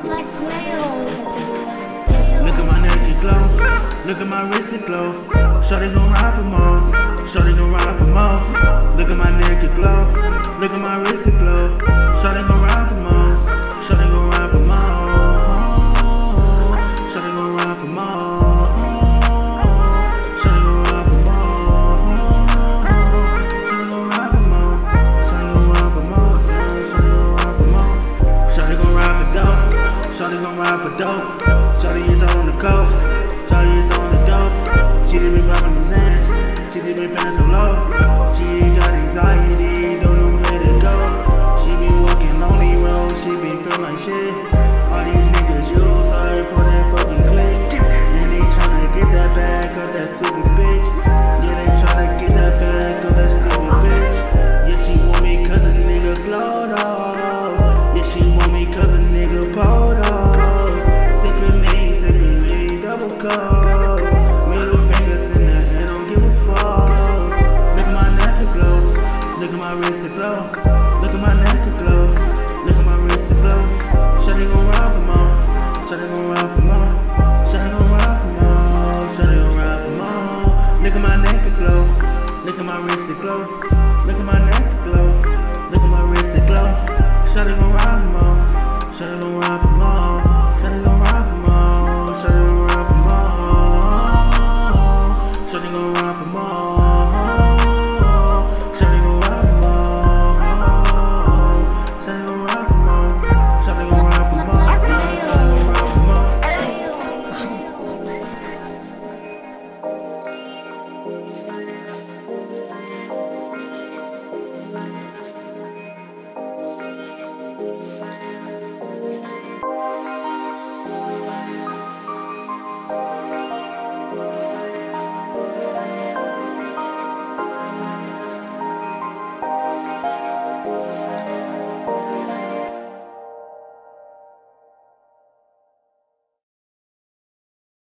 Look at my neck it glow. Look at my wrist it glow. Shawty gon' ride for more. Shawty gon' ride for more. Look at my neck it glow. Look at my wrist it glow. Shawty gon' ride for more. Shawty gon' ride for more. Shawty gon' ride for more. Shawty gon' ride for more. Shawty gon' ride for more. Shawty gon' ride for more. Shawty gon' ride for more. Shawty gon' ride for dope. Shawty gon' ride for dope. Shawty is on the coast. Shawty is on the dope. She done been poppin' the Xans. She done been feelin' so low. She got anxiety, don't know where to go. She been walking lonely road. She been feelin' like shit. All these niggas use her for that fucking click. And they tryna get that bag of that stupid bitch. Yeah, they tryna get that bag of that stupid bitch. Yeah, she want me cause a nigga glowed off. Yeah, she want me cause a nigga pulled off. Sippin' lean, double cup. Middle fingers in the hand, don't give a fuck. Look at my neck it glow. Look at my wrist it glow. Look at my neck it glow. Look at my wrist it glow. Shawty gon' ride for more. Shawty gon' ride for more. Shawty gon' ride for more. Shawty gon' ride for more. Look at my neck it glow. Look at my wrist it glow. Look at my neck it glow. Look at my wrist it glow. Shawty gon' ride for more. Shawty gon'